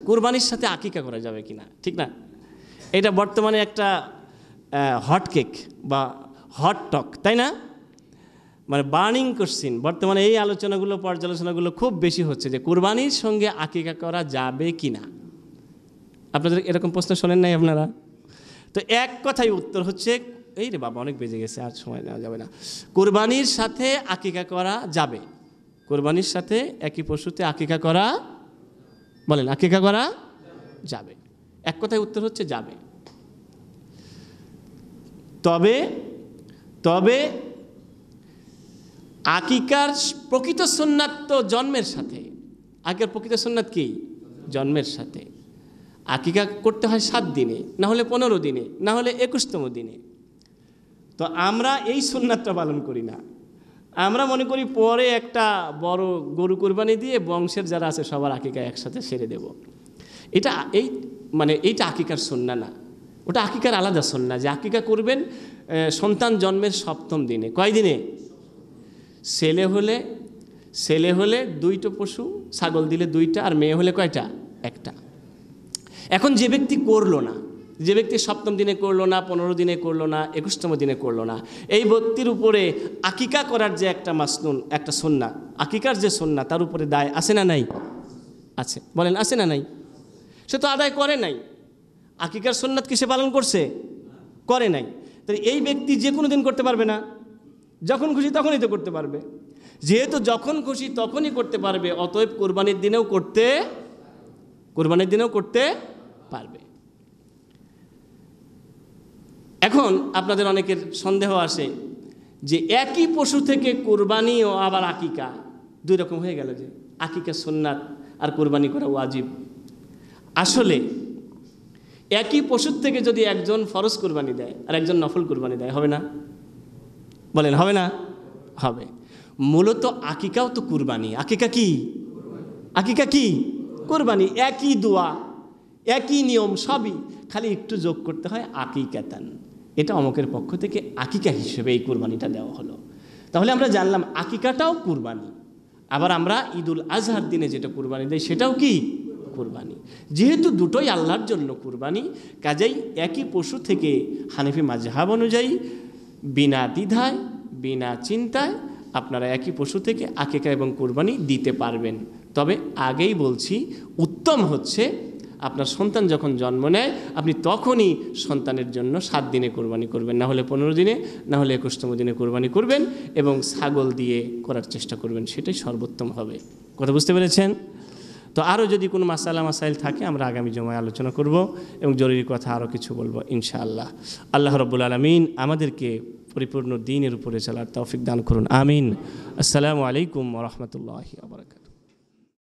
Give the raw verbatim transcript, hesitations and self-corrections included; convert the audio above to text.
কুরবানির সাথে আকিকা করা যাবে কিনা, ঠিক না? এটা বর্তমানে একটা হট কেক বা হট টক, তাই না? মানে বার্নিং কোশ্চেন বর্তমানে এই আলোচনাগুলো পর্যালোচনাগুলো খুব বেশি হচ্ছে যে কুরবানির সঙ্গে আকিকা করা যাবে কিনা। আপনাদের এরকম প্রশ্ন শোনেন নাই আপনারা? তো এক কথাই উত্তর হচ্ছে, এই রে বাবা অনেক বেজে গেছে, আর সময় নেওয়া যাবে না। কুরবানির সাথে আকিকা করা যাবে, কুরবানির সাথে একই পশুতে আকিকা করা, বলেন আকিকা করা যাবে। এক কথায় উত্তর হচ্ছে যাবে। তবে তবে আকিকার প্রকৃত সুন্নাত তো জন্মের সাথে। আকিকার প্রকৃত সুন্নাত কি? জন্মের সাথে। আকিকা করতে হয় সাত দিনে, না হলে পনেরো দিনে, না হলে একুশতম দিনে। তো আমরা এই সুন্নাতটা পালন করি না। আমরা মনে করি পরে একটা বড় গরু কুরবানি দিয়ে বংশের যারা আছে সবার আকিকা একসাথে সেরে দেব। এটা এই মানে এইটা আকিকার সুন্নাহ না, ওটা আকিকার আলাদা সুন্নাহ। যে আকিকা করবেন সন্তান জন্মের সপ্তম দিনে। কয় দিনে? ছেলে হলে ছেলে হলে দুইটা পশু, ছাগল দিলে দুইটা, আর মেয়ে হলে কয়টা? একটা। এখন যে ব্যক্তি করলো না, যে ব্যক্তি সপ্তম দিনে করলো না, পনেরো দিনে করলো না, একুশতম দিনে করলো না, এই ব্যক্তির উপরে আকিকা করার যে একটা মাসনুন, একটা সুন্নাহ, আকিকার যে সুন্নাহ, তার উপরে দায় আছে না নাই? আছে। বলেন আছে না নাই? সে তো আদায় করে নাই। আকিকার সুন্নাত কি সে পালন করছে? করে নাই। তাই এই ব্যক্তি যে কোনো দিন করতে পারবে না, যখন খুশি তখনই তো করতে পারবে। যেহেতু যখন খুশি তখনই করতে পারবে, অতএব কোরবানির দিনেও করতে কোরবানির দিনেও করতে পারবে। এখন আপনাদের অনেকের সন্দেহ আসে যে একই পশু থেকে কোরবানি ও আবার আকিকা দুই রকম হয়ে গেল, যে আকিকা সুন্নাত আর কোরবানি করা ওয়াজিব। আসলে একই পশুর থেকে যদি একজন ফরজ কোরবানি দেয় আর একজন নফল কোরবানি দেয়, হবে না? বলেন হবে না? হবে। মূলত আকিকাও তো কুরবানি। আকিকা কি? আকিকা কি? কুরবানি। একই দোয়া, একই নিয়ম, সবই, খালি একটু যোগ করতে হয় আকিকাতান। এটা অমকের পক্ষ থেকে আকিকা হিসেবে এই কুরবানিটা দেওয়া হলো। তাহলে আমরা জানলাম আকিকাটাও কুরবানি। আবার আমরা ঈদুল আজহার দিনে যেটা কুরবানি দেয় সেটাও কি? কুরবানি। যেহেতু দুটোই আল্লাহর জন্য কুরবানি, কাজেই একই পশু থেকে হানাফি মাযহাব অনুযায়ী বিনা দ্বিধায়, বিনা চিন্তায় আপনারা একই পশু থেকে আকিকা এবং কুরবানি দিতে পারবেন। তবে আগেই বলছি, উত্তম হচ্ছে আপনার সন্তান যখন জন্ম নেয় আপনি তখনই সন্তানের জন্য সাত দিনে কোরবানি করবেন, না হলে পনেরো দিনে, না হলে একুশতম দিনে কোরবানি করবেন, এবং ছাগল দিয়ে করার চেষ্টা করবেন, সেটাই সর্বোত্তম হবে। কথা বুঝতে পেরেছেন? তো আরও যদি কোনো মাসালা মাসাইল থাকে আমরা আগামী জমায় আলোচনা করব, এবং জরুরি কথা আরও কিছু বলবো ইনশাআল্লাহ। আল্লাহ রাব্বুল আলামিন আমাদেরকে পরিপূর্ণ দ্বীনের উপরে চলার তৌফিক দান করুন, আমিন। আসসালামু আলাইকুম ওয়া রাহমাতুল্লাহি ওয়া বারাকাতুহু।